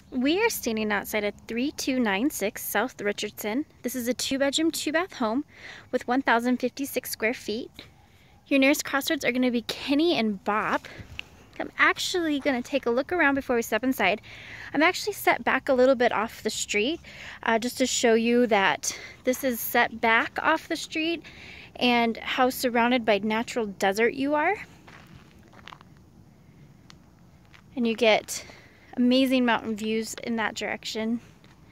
We are standing outside of 3296 South Richardson. This is a 2-bedroom, 2-bath home with 1,056 square feet. Your nearest crossroads are going to be Kenny and Bop. I'm actually going to take a look around before we step inside. I'm actually set back a little bit off the street just to show you that this is set back off the street and how surrounded by natural desert you are. And you get amazing mountain views in that direction.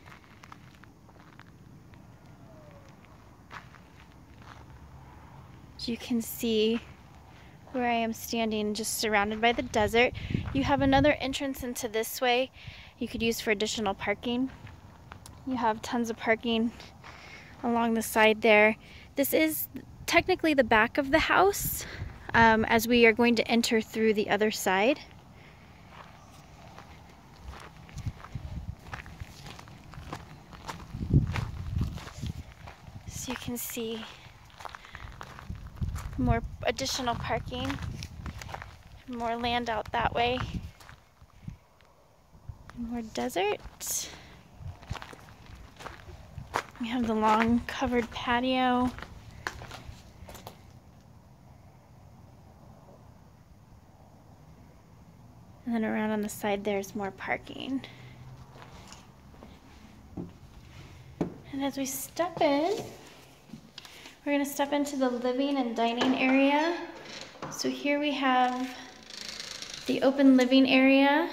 As you can see where I am standing, just surrounded by the desert. You have another entrance into this way you could use for additional parking. You have tons of parking along the side there. This is technically the back of the house, as we are going to enter through the other side. So you can see more additional parking, more land out that way, more desert. We have the long covered patio. And then around on the side there's more parking. And as we step in, we're going to step into the living and dining area. So here we have the open living area.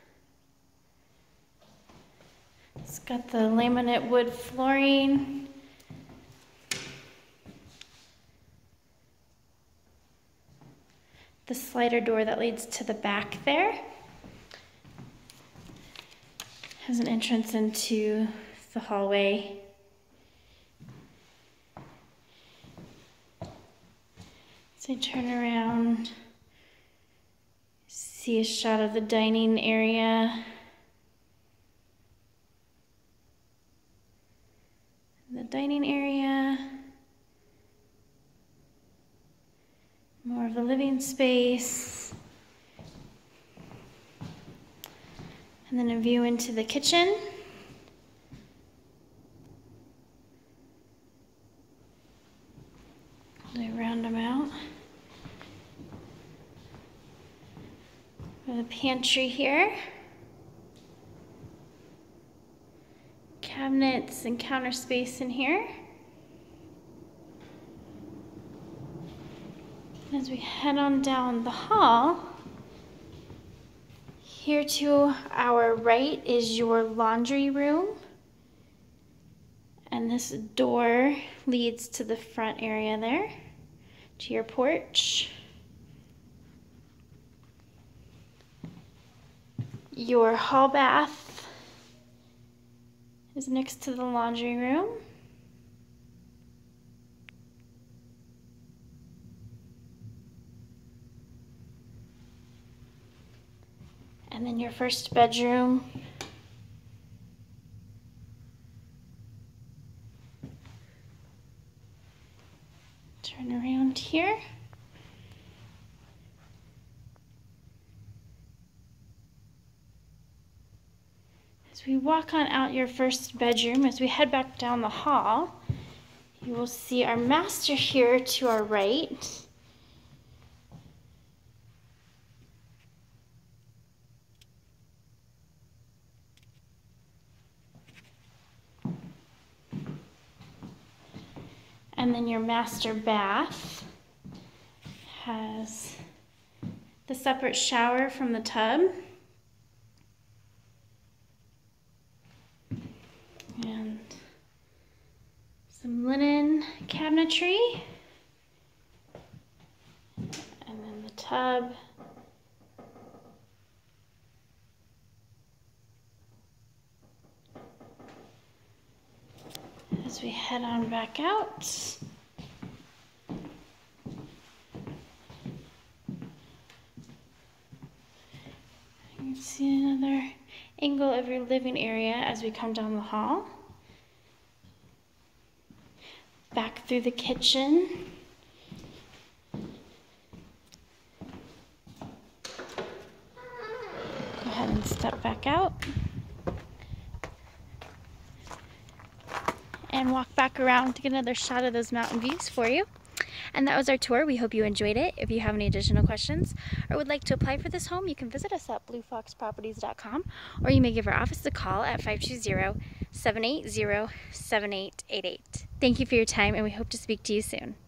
It's got the laminate wood flooring. The slider door that leads to the back there has an entrance into the hallway. So I turn around, see a shot of the dining area. The dining area. More of the living space. And then a view into the kitchen. I round them out. We have a pantry here. Cabinets and counter space in here. As we head on down the hall, here to our right is your laundry room. And this door leads to the front area there, to your porch. Your hall bath is next to the laundry room. And then your first bedroom. Turn around here. As we walk on out your first bedroom, as we head back down the hall, you will see our master here to our right. And then your master bath has the separate shower from the tub. And some linen cabinetry. And then the tub. As we head on back out. You can see another angle of your living area as we come down the hall. Back through the kitchen. Go ahead and step back out. and walk back around to get another shot of those mountain views for you. And that was our tour. We hope you enjoyed it. If you have any additional questions or would like to apply for this home, you can visit us at bluefoxproperties.com, or you may give our office a call at 520-780-7888. Thank you for your time, and we hope to speak to you soon.